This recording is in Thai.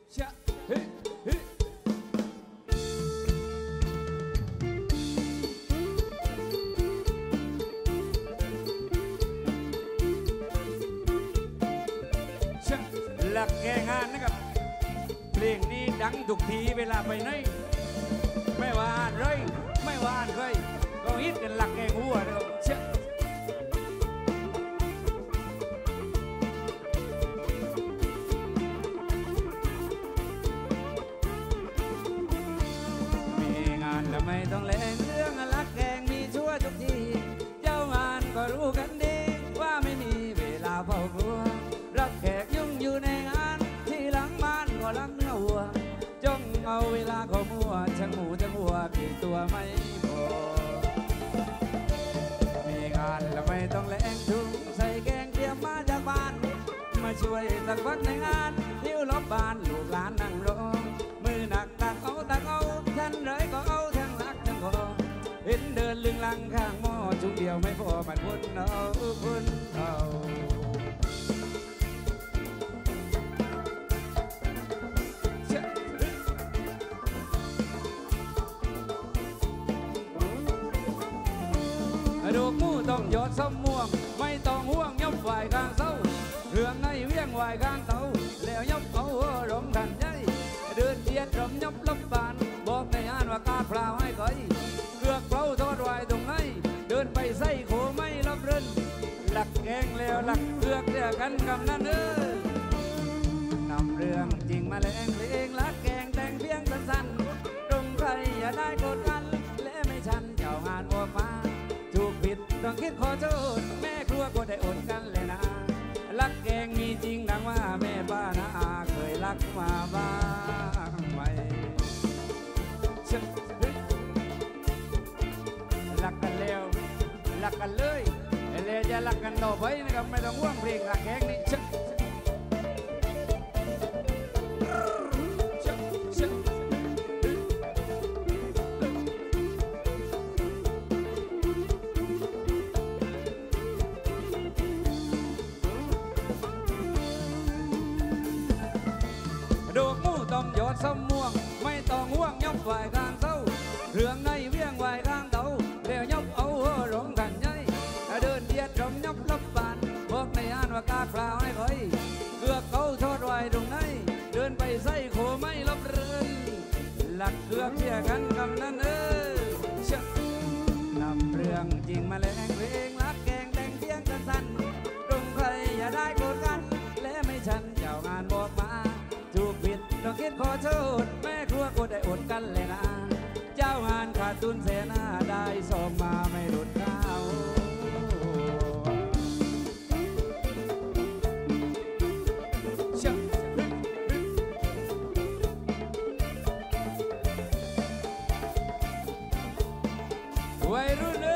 เชะเฮ้เฮ้หลักแกงานนะครับเพลงนี้ดังทุกทีเวลาไปไหนไม่ว่าอะไรไม่ว่าใครก็ฮิตกันหลักแกงหัวนะครับเชะมีงานแล้วไม่ต้องแรงเรื่องหลักแกงมีชั่วทุกทีเจ้างานก็รู้กันดีว่าไม่มีเวลาเฝ้าครัวรักแขกยุ่งอยู่ในงานที่หลังบ้านก็รักเนื้อวัวจ้องเอาเวลาเขามัวช่างหมูช่างวัวกี่ตัวไม่พอมีงานแล้วไม่ต้องแรงถุงใส่แกงเตรียมมาจากบ้านมาช่วยสักพักในงานทิ้วรอบบ้านลูกหลานนั่งรอมือหนักตักเอาท่านไรก็เอาทั้งรักทั้งคอเห็นเดินลึงลังข้างหม้อจุกเดียวไม่พอมันพุ่นเอาพุ่นเอาดูมู่ต้องหยดส้มม่วงไม่ต้องห่วงยบไหวกลางเศร้าเรื่องในเวียงไหวกลางเตาแล้วยบเอารมทันใจเดินเทียดรมยบลบบานบอกในอ่านว่ากาเปล่าให้เคยเลือกเปล่าทอดไว้ตรงไหนเดินไปใส่โคไม่ลบเรินหลักแกงแล้วหลักเลือกเดียวกันกำนั้นนำเรื่องจริงมาแรงเพลงหลักแกงแต่งเพียงสั้นๆตรงใครอย่าได้กดกันและไม่ชันเจ้างานออกมาถูกผิดต้องคิดขอโทษแม่ครัวก็ได้อดกันเลยนะรักแกงมีจริงดังว่าแม่บ้านอาเคยรักมาบ้างไหมรักกันแล้วรักกันเลยเลยจะรักกันต่อไปนะครับไม่ต้องห่วงเพลงรักแกงนี่ดอกมู่ต้องหยดส้มม่วงไม่ต้องห่วงยบไหวกลางเต้าเรื่องในเวียงไหวกลางเต้าแล้วยบเอาหลงทันใจเดินเดียดรมยบลบบานบอกในอ่านว่ากาเปล่าให้คอยเกือกเขาทอดไว้ตรงไหนเดินไปใส่โคไม่ลบเรือนหลักเกือกเชี่ยกันคำนั้นนำเรื่องจริงมาแรงเพลงรักแกงแต่งเพียงสั้นๆตรงใครอย่าได้โกรธกันและไม่ชันเจ้างานบอกมาถูกผิดต้องคิดขอโทษแม่ครัวก็ได้อดกันเลยนะเจ้างานขาดทุนเสียหน้าได้ส่งมาไม่หลุดข้าววัยรุ่น